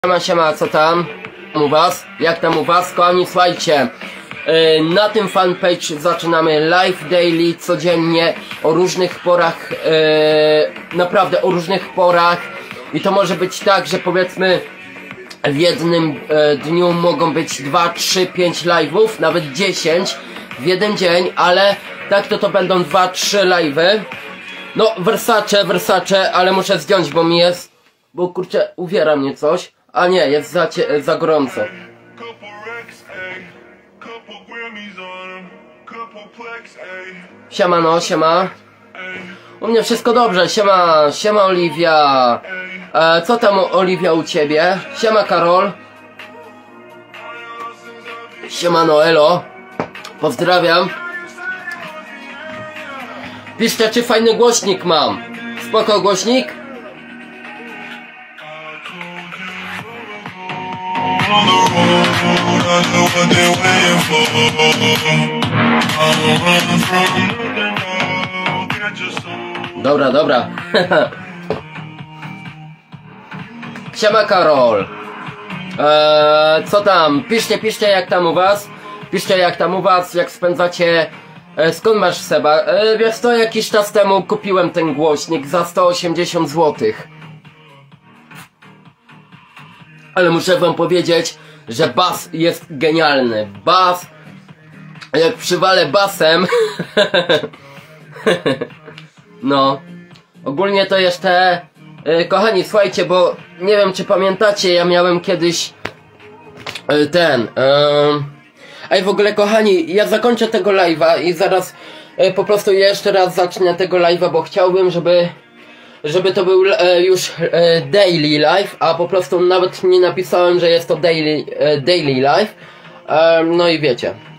Siema, co tam u was? Jak tam u was? Kochani, słuchajcie, na tym fanpage zaczynamy live daily, codziennie, o różnych porach, naprawdę o różnych porach. I to może być tak, że powiedzmy w jednym dniu mogą być 2, 3, 5 live'ów, nawet 10 w jeden dzień, ale tak to będą 2, 3 live'y. No, Versace, ale muszę zdjąć, bo mi jest, bo kurczę, uwiera mnie coś. A nie, jest za gorąco. Siema, siema. U mnie wszystko dobrze, siema Oliwia. Co tam Oliwia u ciebie? Siema Karol. Siema Noelo. Pozdrawiam. Piszcie, czy fajny głośnik mam. Spoko głośnik? Dobra. Siema Karol. Co tam? Piszcie jak tam u was. Piszcie jak tam u was, jak spędzacie. Skąd masz Seba? Wiesz co, jakiś czas temu kupiłem ten głośnik za 180 zł. Ale muszę wam powiedzieć, że bas jest genialny. Bas, jak przywalę basem. No, ogólnie to jeszcze, kochani, słuchajcie, bo nie wiem czy pamiętacie, ja miałem kiedyś w ogóle kochani, ja zakończę tego live'a i zaraz po prostu jeszcze raz zacznę tego live'a, bo chciałbym, żeby to był już daily live, a po prostu nawet nie napisałem, że jest to daily live. No i wiecie.